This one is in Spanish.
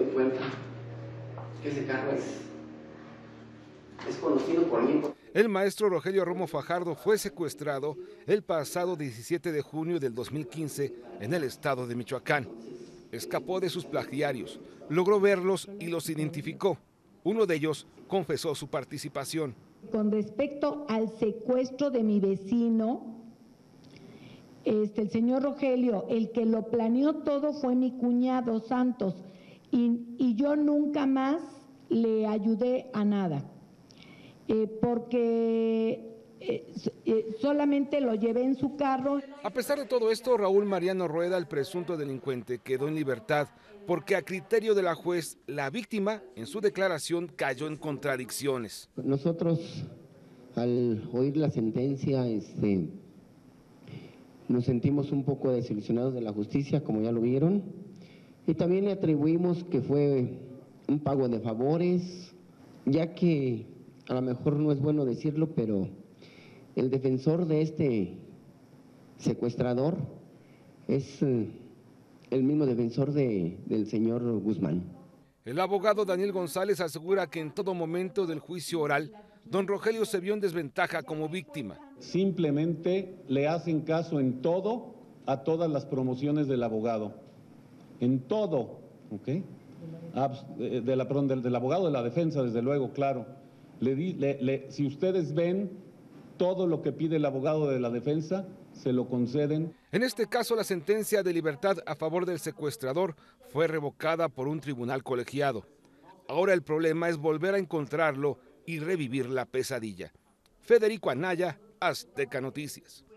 doy cuenta que ese carro es conocido por mí. El maestro Rogelio Romo Fajardo fue secuestrado el pasado 17 de junio del 2015 en el estado de Michoacán. Escapó de sus plagiarios, logró verlos y los identificó. Uno de ellos confesó su participación. Con respecto al secuestro de mi vecino, el señor Rogelio, el que lo planeó todo fue mi cuñado Santos y yo nunca más le ayudé a nada, porque solamente lo llevé en su carro. A pesar de todo esto, Raúl Mariano Rueda, el presunto delincuente, quedó en libertad porque a criterio de la juez, la víctima en su declaración cayó en contradicciones. Nosotros, al oír la sentencia, nos sentimos un poco desilusionados de la justicia, como ya lo vieron, y también le atribuimos que fue un pago de favores, ya que a lo mejor no es bueno decirlo, pero el defensor de este secuestrador es el mismo defensor del señor Guzmán. El abogado Daniel González asegura que en todo momento del juicio oral, don Rogelio se vio en desventaja como víctima. Simplemente le hacen caso en todo a todas las promociones del abogado. En todo, ¿ok? Del abogado de la defensa, desde luego, claro. Si ustedes ven todo lo que pide el abogado de la defensa, se lo conceden. En este caso, la sentencia de libertad a favor del secuestrador fue revocada por un tribunal colegiado. Ahora el problema es volver a encontrarlo y revivir la pesadilla. Federico Anaya, Azteca Noticias.